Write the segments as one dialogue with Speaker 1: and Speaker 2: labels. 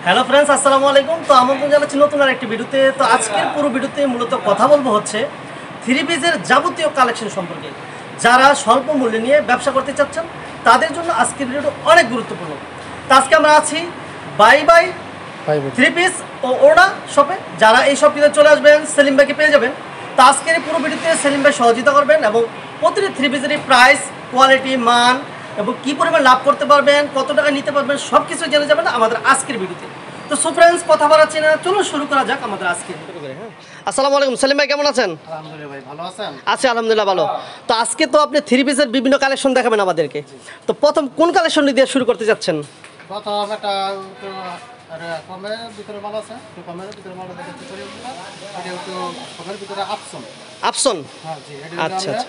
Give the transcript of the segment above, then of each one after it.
Speaker 1: Hello friends, আসসালামু আলাইকুম। তো আমন্ত্রণ জানাচ্ছি নতুন আরেকটি ভিডিওতে। তো আজকের পুরো ভিডিওতে মূলত কথা বলবো হচ্ছে থ্রি পিসের যাবতীয় কালেকশন সম্পর্কে। যারা স্বল্প মূল্যে নিয়ে ব্যবসা করতে চাচ্ছেন তাদের জন্য আজকের ভিডিওটা অনেক গুরুত্বপূর্ণ। তো আজকে আমরা আছি বাই বাই থ্রি পিস ও ওড়না শপে। যারা এই শপটিতে চলে আসবেন সেলিম ভাইকে পেয়ে যাবেন। তো আজকের এই পুরো ভিডিওতে সেলিম ভাই সহযোগিতা করবেন এবং প্রতিটি থ্রি পিসেরই প্রাইস, কোয়ালিটি, মান এবং কী পরিমাণ লাভ করতে পারবেন, কত টাকা নিতে পারবেন, সব কিছু জেনে যাবেন আমাদের আজকের ভিডিওতে। তো সো ফ্রেন্ডস, কথা বাড়াচ্ছি না, চলুন শুরু করা যাক আমাদের আজকের ভিডিও। আসসালামু আলাইকুম সেলিম ভাই, কেমন আছেন?
Speaker 2: আলহামদুলিল্লাহ ভাই, ভালো আছেন?
Speaker 1: আছি আলহামদুলিল্লাহ, ভালো। তো আজকে তো আপনি থ্রি পিসের বিভিন্ন কালেকশন দেখাবেন আমাদেরকে। তো প্রথম কোন কালেকশন দিয়ে শুরু করতে যাচ্ছেন?
Speaker 2: প্রথম একটা কমের ভিতরে মাল আছে, কমের ভিতরে মাল দেখাচ্ছি। এটা একটু কমের ভিতরে আপসন।
Speaker 1: আপসন?
Speaker 2: হ্যাঁ জি।
Speaker 1: আচ্ছা আচ্ছা।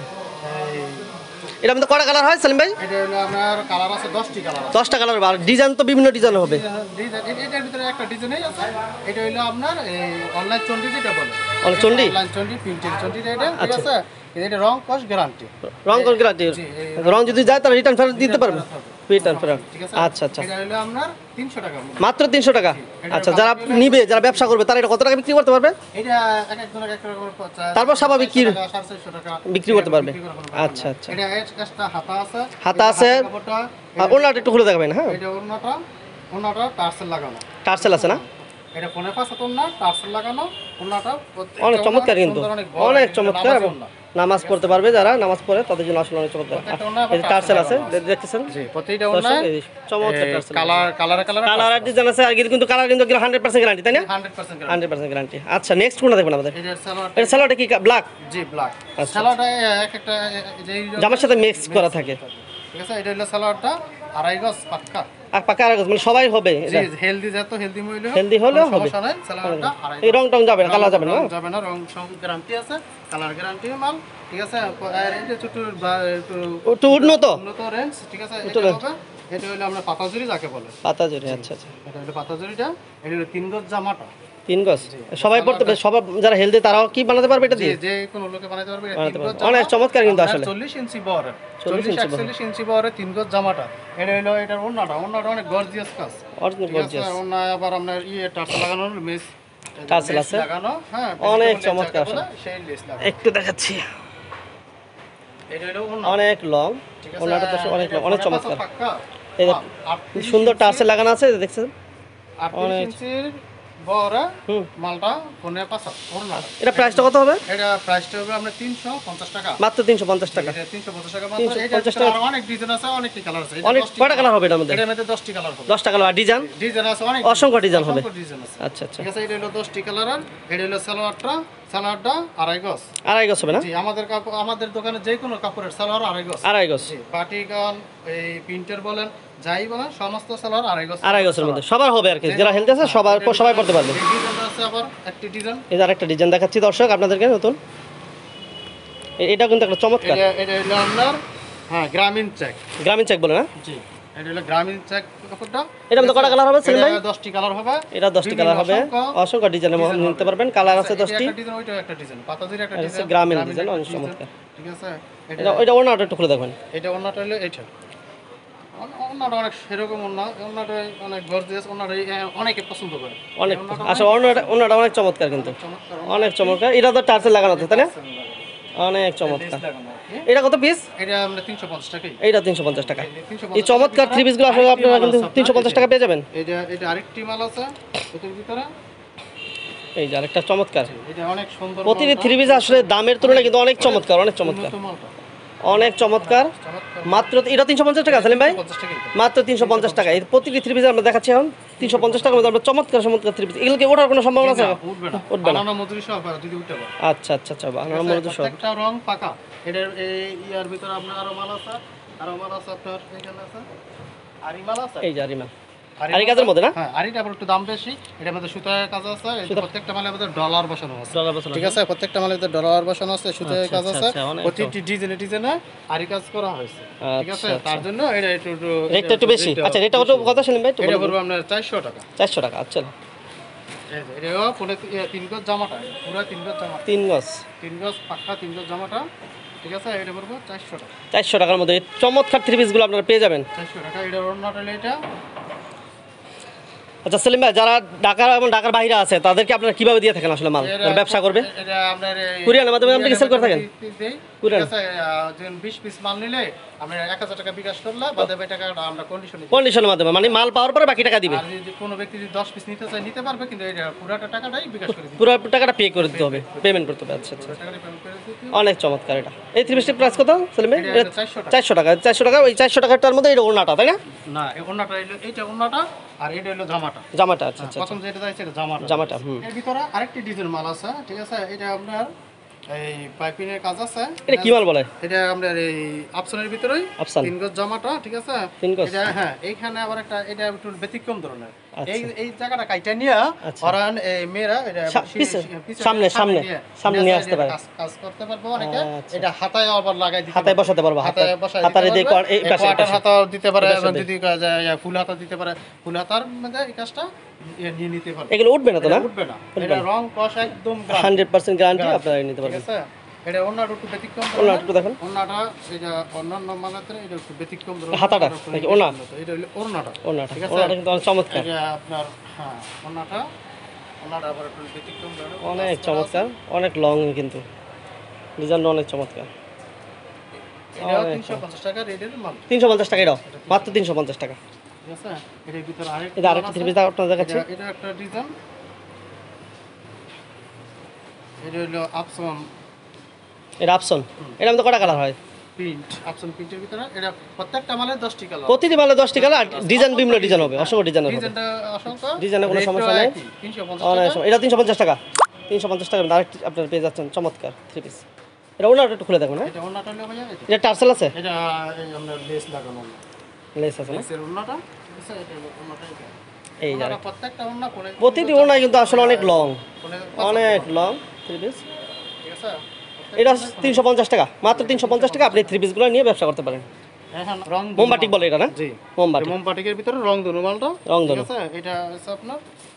Speaker 1: এটা মধ্যে কটা কালার হয় সেলিম ভাই?
Speaker 2: এটা হলো আপনার কালার আছে 10টি কালার।
Speaker 1: 10টা কালার, আর ডিজাইন তো বিভিন্ন ডিজাইন হবে।
Speaker 2: এটার ভিতরে একটা ডিজাইনই আছে। এটা হলো আপনার এই অনলাইন চন্ডি যেটা বলে।
Speaker 1: চন্ডি?
Speaker 2: অনলাইন চন্ডি, প্রিন্টেড চন্ডি এটা, ঠিক আছে? এটা রং কস গ্যারান্টি।
Speaker 1: রং কস গ্যারান্টি? রং যদি যায় তাহলে রিটার্ন ফেরত দিতে পারবে? রিটার্ন ফেরত, আচ্ছা আচ্ছা।
Speaker 2: এটা হলো আপনার 300 টাকা,
Speaker 1: মাত্র 300 টাকা। আচ্ছা, যারা নিবে, যারা ব্যবসা করবে তারা এটা কত টাকা বিক্রি করতে পারবে?
Speaker 2: এটা এক এক জনের এক এক রকম
Speaker 1: তারপর স্বাভাবিক কি
Speaker 2: 450 টাকা
Speaker 1: বিক্রি করতে পারবে? আচ্ছা আচ্ছা।
Speaker 2: এটা এক্সট্রা হাতা আছে।
Speaker 1: হাতা আছে। আর ওড়নাটা একটু খুলে দেখাবেন। হ্যাঁ,
Speaker 2: এটা ওড়নাটা টার্সেল লাগানো।
Speaker 1: টার্সেল আছে না?
Speaker 2: এটা কোণে পাশে ওড়না টার্সেল লাগানো। ওড়নাটা
Speaker 1: অনেক চমৎকার, কিন্তু অনেক চমৎকার। নামাজ পড়তে পারবে যারা নামাজ পড়ে তাদের জন্য আসলে অনেক চমৎকার। এই টার্সেল আছে, দেখতেছেন?
Speaker 2: জি, প্রতিটা ওড়নায়
Speaker 1: চমৎকার টার্সেল।
Speaker 2: কালার
Speaker 1: ডিজাইন আছে। আর কিন্তু কালার কিন্তু 100% গ্যারান্টি, তাই না?
Speaker 2: 100%
Speaker 1: গ্যারান্টি। আচ্ছা, নেক্সট কোনটা দেখবেন আমাদের? এটা সালোয়ারটা কি ব্ল্যাক?
Speaker 2: জি, ব্ল্যাক।
Speaker 1: আচ্ছা,
Speaker 2: সালোয়ারটা এক একটা
Speaker 1: জামার সাথে মিক্স করা থাকে,
Speaker 2: ঠিক আছে? এটা হলো সালোয়ারটা 2.5 গজ পাক্কা।
Speaker 1: আর পাকা আর মানে সবাই হবে।
Speaker 2: জি, হেলদি, যত হেলদি মহিলা
Speaker 1: হেলদি হলেও হবে।
Speaker 2: সমস্যা নাই। সালোয়ারটা 2.5
Speaker 1: এই রং টং যাবে না, কালার যাবে না?
Speaker 2: যাবে না, রং সং গ্যারান্টি আছে, কালার গ্যারান্টি মাল, ঠিক আছে? আর এটা
Speaker 1: একটু উন্নত
Speaker 2: রেঞ্জ, ঠিক আছে? এটা হবে, এটা হলো আমরা পাতাজুরি যাকে বলে।
Speaker 1: পাতাজুরি, আচ্ছা আচ্ছা।
Speaker 2: এটা হলো পাতাজুরিটা। এটা হলো 3 গজ জামাটা।
Speaker 1: 3 গজ সবাই পড়তে পারবে, সবাই যারা হেলদি তারাও কি বানাতে পারবে এটা দিয়ে?
Speaker 2: যে কোনো লোকে বানাতে পারবে। এটা 3 গজ
Speaker 1: অনেক চমৎকার কিন্তু আসলে।
Speaker 2: 40 ইঞ্চি বহরে, 40-41 ইঞ্চি বহরে 3 গজ জামাটা। এটা হলো এটার ওড়নাটা অনেক গর্জিয়াস কাজ,
Speaker 1: অরিজিনাল গর্জিয়াস।
Speaker 2: ওড়না আবার আপনার টার্সেল লাগানো, মেস
Speaker 1: টার্সেল আছে
Speaker 2: লাগানো। হ্যাঁ,
Speaker 1: অনেক চমৎকার আসলে।
Speaker 2: সেই লেস লাগানো।
Speaker 1: একটু দেখাচ্ছি।
Speaker 2: এটা হলো ওড়না,
Speaker 1: অনেক লং।
Speaker 2: ঠিক আছে?
Speaker 1: ওড়নাটা তো অনেক লং, অনেক চমৎকার।
Speaker 2: পাক্কা।
Speaker 1: এই সুন্দর টার্সেল লাগানো আছে, দেখছেন?
Speaker 2: 38 ইঞ্চির বড় মালটা কোনে পাঁচা ওড়না।
Speaker 1: এটা প্রাইসটা কত হবে?
Speaker 2: এটা প্রাইসটা হবে আমরা 350 টাকা।
Speaker 1: মাত্র 350 টাকা।
Speaker 2: এটা 350 টাকা মাত্র। এটা
Speaker 1: 350 টাকা।
Speaker 2: অনেক ডিজাইন আছে, অনেক কালার আছে।
Speaker 1: অনেক কয়টা কালার হবে এটার মধ্যে?
Speaker 2: এটার মধ্যে 10টি কালার হবে।
Speaker 1: 10টা কালার। আর ডিজাইন?
Speaker 2: ডিজাইন আছে অনেক,
Speaker 1: অসংখ্য ডিজাইন হবে।
Speaker 2: ডিজাইন আছে।
Speaker 1: আচ্ছা আচ্ছা,
Speaker 2: ঠিক আছে? এটা হলো 10টি কালার। আর এটা হলো সালোয়ারটা 2.5 গজ।
Speaker 1: 2.5 গজ হবে না?
Speaker 2: জি, আমাদের দোকানে যে কোনো কাপড়ের সালোয়ার 2.5 গজ।
Speaker 1: 2.5 গজ।
Speaker 2: জি, পার্টিগান, এই প্রিন্টার বলেন, যাই বলেন, সমস্ত সালোয়ার 2.5 গজ।
Speaker 1: 2.5 গজের মধ্যে সবার হবে আর কি, যারা হেলদি আছে সবাই পড়তে পারবে।
Speaker 2: ডিজাইন আছে আবার একটি ডিজাইন।
Speaker 1: এই যে আরেকটা ডিজাইন দেখাচ্ছি দর্শক আপনাদেরকে নতুন। এটা কিন্তু একটা চমৎকার।
Speaker 2: এটা হলো আপনার গ্রামীণ চেক।
Speaker 1: গ্রামীণ চেক বলে না?
Speaker 2: জি, এটা হলো গ্রামীণ চেক কাপড়টা।
Speaker 1: এটা মধ্যে কয়টা কালার হবে সেলিম ভাই?
Speaker 2: 10টি কালার হবে।
Speaker 1: এটা 10টি কালার হবে। অসংখ্য ডিজাইনের নিতে পারবেন। কালার আছে 10টি।
Speaker 2: একটা ডিজাইন, ওইটা একটা ডিজাইন, পাতাজির একটা ডিজাইন,
Speaker 1: গ্রামীণ ডিজাইন, অনেক চমৎকার।
Speaker 2: ঠিক আছে?
Speaker 1: এটা ওড়নাটা একটু খুলে দেখবেন।
Speaker 2: এটা ওড়নাটা হলো এইটা। ওড়নাটা অনেক সেরকম ওড়নাটা অনেক গর্জিয়াস। ওড়নাটা অনেকে পছন্দ করে
Speaker 1: অনেক। আচ্ছা, ওড়নাটা অনেক চমৎকার, কিন্তু অনেক চমৎকার। এটা তো টার্সেল লাগানো আছে, তাই না? অনেক চমৎকার। এটা কত পিস?
Speaker 2: এটা আমরা 350 টাকা।
Speaker 1: এইটা 350 টাকা। এই চমৎকার থ্রি পিসগুলো আসলে আপনারা কিন্তু 350 টাকা পেয়ে যাবেন।
Speaker 2: এটা আরেকটি মাল আছে এটার ভিতরে।
Speaker 1: এই যে আরেকটা চমৎকার।
Speaker 2: এটা অনেক সুন্দর।
Speaker 1: প্রতিটি থ্রি পিস আসলে দামের তুলনায় কিন্তু অনেক চমৎকার, অনেক চমৎকার, অনেক চমৎকার। মাত্র এটা 350 টাকা সেলিম ভাই? মাত্র 350 টাকা। এই প্রতিটি থ্রি পিস আমরা দেখাচ্ছি এখন 350 টাকার মধ্যে আমরা চমৎকার থ্রি পিস। এগুলোকে ওঠার কোনো সম্ভাবনা আছে? উঠবে না। আচ্ছা আচ্ছা আচ্ছা, বানানো মজুরি সব।
Speaker 2: একটা রং পাকা। এটার ইয়ার ভিতরে আপনার আরো মাল আছে, আপনার এখানে আছে আরি মাল আছে।
Speaker 1: এই যে আরি মাল, আরি কাজের মধ্যে না?
Speaker 2: হ্যাঁ, আরিটা আবার একটু দাম বেশি। এটার মধ্যে সুতার কাজ আছে। প্রত্যেকটা মালের মধ্যে ডলার বসানো আছে। ঠিক আছে? প্রত্যেকটা মালের মধ্যে ডলার বসানো আছে, সুতার কাজ আছে। প্রতিটি ডিজাইনে আরি কাজ করা হয়েছে। ঠিক আছে? তার জন্য এটা
Speaker 1: একটু বেশি। আচ্ছা, এটা কত সেলিম ভাই?
Speaker 2: এটা পড়বে আপনার 400 টাকা।
Speaker 1: 400 টাকা। আচ্ছা,
Speaker 2: এটাও পুরো 3 গজ জামাটা, পুরো 3 গজ জামা।
Speaker 1: 3
Speaker 2: গজ পাক্কা 3 গজ জামাটা। ঠিক আছে? এটা পড়বে 400 টাকা।
Speaker 1: 400 টাকার মধ্যে চমৎকার থ্রি পিসগুলো আপনারা পেয়ে যাবেন।
Speaker 2: 400 টাকা। এটা ওড়নাটা এটা
Speaker 1: আচ্ছা সেলিম ভাই, যারা ঢাকা এবং ঢাকার বাইরে আছে তাদেরকে আপনারা কিভাবে দিয়ে থাকেন আসলে মাল ব্যবসা করবে?
Speaker 2: এটা আপনার
Speaker 1: কুরিয়ারের মাধ্যমে আপনি কি সেল করে থাকেন?
Speaker 2: কুরিয়ার আছে, যেন 20 পিস মাল নিলে আপনি 1000 টাকা বিকাশ করলে বাদে টাকা আমরা
Speaker 1: কন্ডিশনের মাধ্যমে, মানে মাল পাওয়ার পরে বাকি টাকা দিবে।
Speaker 2: আর যদি কোনো ব্যক্তি যদি 10 পিস নিতে চায় নিতে পারবে, কিন্তু এটা পুরোটা টাকাটাই বিকাশ করে দিতে,
Speaker 1: পুরো টাকাটা পে করে দিতে হবে, পেমেন্ট করতে হবে। আচ্ছা আচ্ছা, অনেক চমৎকার। এটা এই 3 পিসের প্রাইস কত সেলিম ভাই? 400 টাকা। 400 টাকা, ওই 400 টাকাটার মধ্যে এটা ওড়নাটা, তাই না?
Speaker 2: না, এই ওড়নাটা এইটা ওড়নাটা, আর এটা হলো জামাটা।
Speaker 1: জামাটা, আচ্ছা আচ্ছা,
Speaker 2: প্রথম যেটা যাচ্ছে এটা জামাটা।
Speaker 1: জামাটা।
Speaker 2: এর ভিতরে আরেকটি ডিজাইন মাল আছে, ঠিক আছে? এটা আপনার এই পাইপিংয়ের কাজ আছে।
Speaker 1: এটা কি মাল বলে?
Speaker 2: এটা আপনার এই আপসনের ভিতরেই
Speaker 1: আপসন
Speaker 2: 3 গজ জামাটা, ঠিক আছে?
Speaker 1: 3 গজ।
Speaker 2: এটা হ্যাঁ, এইখানে আবার একটা এটা একটু ব্যতিক্রম ধরনের। এই জায়গাটা কাইটা নিয়ে ওরান এই মেয়েরা এটা
Speaker 1: সামনে নিয়ে আসতে পারে,
Speaker 2: কাজ করতে পারবে অনেকে। এটা হাতায় আবার লাগাই দিতে,
Speaker 1: হাতায় বসাতে পারবে, হাতারে দিয়ে এই পাশে
Speaker 2: হাতা দিতে পারে, যদি ফুল হাতা দিতে পারে, ফুল হাতার মধ্যে এই কাজটা নিয়ে নিতে পারবে।
Speaker 1: এগুলো উঠবে না তো? না,
Speaker 2: উঠবে না। এটা রং কষ একদম
Speaker 1: 100% গ্যারান্টি আপনারা নিতে পারবেন।
Speaker 2: ঠিক আছে? এটা ওন্নাটা একটু ব্যতিক্রম,
Speaker 1: ওন্নাটা দেখেন,
Speaker 2: ওন্নাটা এটা অন্যান্য মালাতে এটা একটু ব্যতিক্রম ধরনের।
Speaker 1: হাতাটা নাকি ওন্না?
Speaker 2: এটা হলো ওন্নাটা।
Speaker 1: ঠিক আছে, ওন্নাটা কিন্তু অনেক চমৎকার।
Speaker 2: এটা আপনার হ্যাঁ, ওন্নাটা আবার একটু ব্যতিক্রম ধরনের,
Speaker 1: অনেক চমৎকার, অনেক লং, কিন্তু ডিজাইনটা অনেক চমৎকার।
Speaker 2: এটা 350 টাকা রেটের মাল।
Speaker 1: 350 টাকা, এটাও মাত্র 350 টাকা।
Speaker 2: ঠিক আছে? এর ভিতরে
Speaker 1: আরেকটা 3 পিস আপনাদের দেখাচ্ছি।
Speaker 2: এটা একটা ডিজাইন, এটা হলো আপসন।
Speaker 1: এটা আপসন, এটা মধ্যে কটা কালার হয়?
Speaker 2: প্রিন্ট, আপসন প্রিন্টের ভিতরে এটা প্রত্যেকটা মালে 10টি কালার,
Speaker 1: প্রতিটি মালে 10টি কালার। ডিজাইন বিভিন্ন ডিজাইন হবে, অসংখ্য ডিজাইন হবে।
Speaker 2: ডিজাইনটা অসংখ্য,
Speaker 1: ডিজাইনে কোনো সমস্যা নেই।
Speaker 2: 350 টাকা।
Speaker 1: এটা 350 টাকা। 350 টাকা আরেকটি আপনারা পেয়ে যাচ্ছেন চমৎকার 3 পিস। এটা ওনাটা একটু খুলে দেখুন। হ্যাঁ,
Speaker 2: এটা ওন্নাটা হলো ভাইয়া,
Speaker 1: এটা টার্সেল আছে,
Speaker 2: এটা এই আমরা লেস লাগানো,
Speaker 1: লেস আছে না?
Speaker 2: লেসের ওন্নাটা, ঠিক আছে? এটা হলো ওন্নাটা।
Speaker 1: এই যে
Speaker 2: প্রত্যেকটা ওন্না কোণে,
Speaker 1: প্রতিটি ওনা কিন্তু আসলে অনেক লং, অনেক লং 3 পিস।
Speaker 2: ঠিক আছে?
Speaker 1: এটা 350 টাকা, মাত্র 350 টাকা। আপনি 3 পিসগুলো নিয়ে ব্যবসা করতে পারেন।
Speaker 2: এখন রং
Speaker 1: মোমবাটিক বলে এটা, না?
Speaker 2: জি, মোমবাটিকের ভিতরে রং ধনু মালটা, ঠিক আছে? এটা হচ্ছে আপনার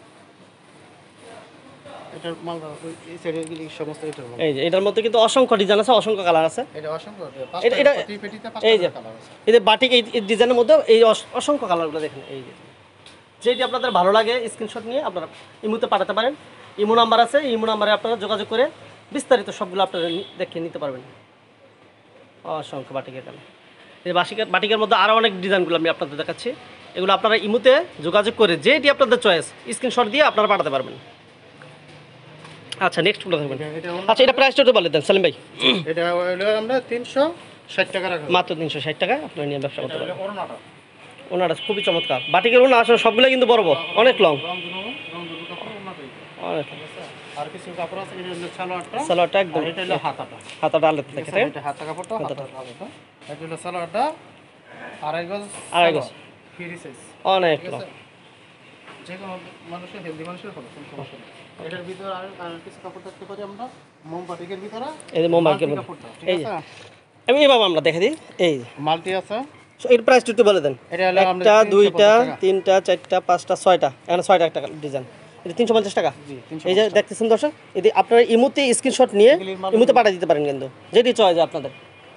Speaker 2: এটার মালটা এই সাইডে সমস্ত এটার মাল।
Speaker 1: এই যে এটার মধ্যে কিন্তু অসংখ্য ডিজাইন আছে, অসংখ্য কালার আছে।
Speaker 2: এটা অসংখ্য,
Speaker 1: এটা
Speaker 2: প্রতি পেটিতে 5টা কালার আছে।
Speaker 1: এই যে বাটিক এই ডিজাইনের মধ্যে এই অসংখ্য কালারগুলো দেখেন। এই যে যেটি আপনাদের ভালো লাগে স্ক্রিনশট নিয়ে আপনারা ইমোতে পাঠাতে পারেন। ইমো নাম্বার আছে, ইমো নাম্বারে আপনারা যোগাযোগ করে বিস্তারিত সবগুলো আপনারা দেখে নিতে পারবেন। অসংখ্য বাটিকের কালার। এই বাটিকের মধ্যে আরও অনেক ডিজাইনগুলো আমি আপনাদের দেখাচ্ছি। এগুলো আপনারা ইমোতে যোগাযোগ করে যেটি আপনাদের চয়েস স্ক্রিনশট দিয়ে আপনারা পাঠাতে পারবেন। আচ্ছা, নেক্সট গুলো দেখবেন। আচ্ছা, এটা প্রাইসটা একটু বলে দেন সেলিম ভাই।
Speaker 2: এটা হলো আমরা 360 টাকা রাখা,
Speaker 1: মাত্র 360 টাকা আপনারা নিয়ে ব্যবসা করতে পারবেন।
Speaker 2: ওড়নাটা,
Speaker 1: ওনাটা খুবই চমৎকার। বাটিকের ওনা আসলে সবগুলো কিন্তু বড় বড়, অনেক লং,
Speaker 2: রং ধনু কাপড় ওড়নাটাই।
Speaker 1: অনেক।
Speaker 2: আর কিছু কাপড় আছে, এটা হলো সালোয়ারটা,
Speaker 1: সালোয়ারটা একদম,
Speaker 2: এটা হলো হাতাটা,
Speaker 1: হাতাটা আলাদা থাকে, তাই না?
Speaker 2: এটা হাতা কাপড়টা, হাতাটা আলাদা। এটা হলো সালোয়ারটা 2.5 গজ,
Speaker 1: 2.5 গজ
Speaker 2: ফ্রি সাইজ,
Speaker 1: অনেক লং।
Speaker 2: যে কোনো মানুষের, হেলদি মানুষের কোনো সমস্যা নেই। এটার ভিতরে আর কিছু কাপড় দেখতে পারি আমরা মোমবাটিকের ভিতরে।
Speaker 1: এই যে মোমবাটিকের ভিতরে, এই যে আমি এভাবে আমরা দেখে দিই। এই যে
Speaker 2: মাল্টি আছে,
Speaker 1: এর প্রাইসটা একটু বলে দেন।
Speaker 2: এটা হলো আমরা
Speaker 1: 1টা 2টা 3টা 4টা 5টা 6টা, এখানে 6টা একটা ডিজাইন। এটা 350 টাকা। এই যে দেখতেছেন দর্শক, এটি আপনারা ইমোতে স্ক্রিনশট নিয়ে ইমোতে পাঠিয়ে দিতে পারেন, কিন্তু যেটি চয়েস আপনাদের।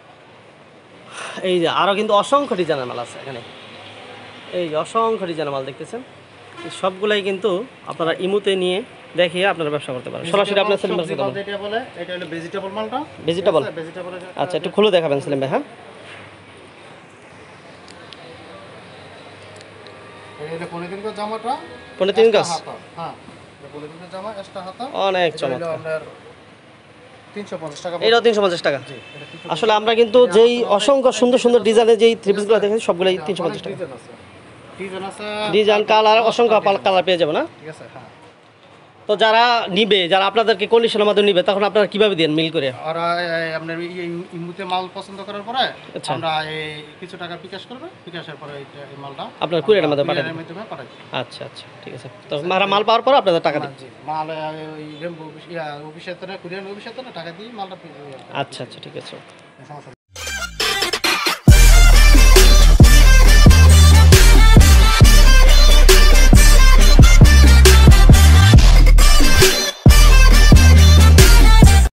Speaker 1: এই যে আরও কিন্তু অসংখ্য ডিজাইনের মাল আছে এখানে। এই যে অসংখ্য ডিজাইনের মাল দেখতেছেন, এই সবগুলাই কিন্তু আপনারা ইমোতে নিয়ে দেখিয়ে আপনারা ব্যবসা করতে পারেন। সরাসরি আপনার সেলিম ভাই
Speaker 2: যেটা বলে, এটা হলো ভেজিটেবল মালটা,
Speaker 1: ভেজিটেবল।
Speaker 2: ভেজিটেবল।
Speaker 1: আচ্ছা, একটু খুলে দেখাবেন সেলিম ভাই। হ্যাঁ,
Speaker 2: এই যে 3 গজ জামাটা,
Speaker 1: 3 গজ,
Speaker 2: হ্যাঁ, 3 গজ জামা এক্সট্রা হাতা,
Speaker 1: অনেক চমৎকার।
Speaker 2: আপনার 350 টাকা।
Speaker 1: এটাও 350 টাকা। আসলে আমরা কিন্তু যেই অসংখ্য সুন্দর সুন্দর ডিজাইনের যেই 3 পিসগুলো দেখেছি সবগুলোই 350 টাকা।
Speaker 2: ডিজাইন আছে,
Speaker 1: ডিজাইন কালার অসংখ্য কালার পেয়ে যাবে না?
Speaker 2: ঠিক আছে, হ্যাঁ।
Speaker 1: তো যারা নিবে, যারা আপনাদেরকে কন্ডিশনের মাধ্যমে নিবে, তখন আপনারা কিভাবে দেন মিল করে?
Speaker 2: আর আপনার ইমুতে মাল পছন্দ করার পরে আমরা এই কিছু টাকা বিকাশ করবে, বিকাশের পরে এই মালটা
Speaker 1: আপনার কুরিয়ারের মাধ্যমে পাঠাবেন। আচ্ছা আচ্ছা, ঠিক আছে। তো মাল পাওয়ার পর আপনাদের টাকা দিন।
Speaker 2: মাল ওই রেম্বো অফিসের কুরিয়ার অফিসের টাকা দিয়ে মালটা।
Speaker 1: আচ্ছা আচ্ছা, ঠিক আছে।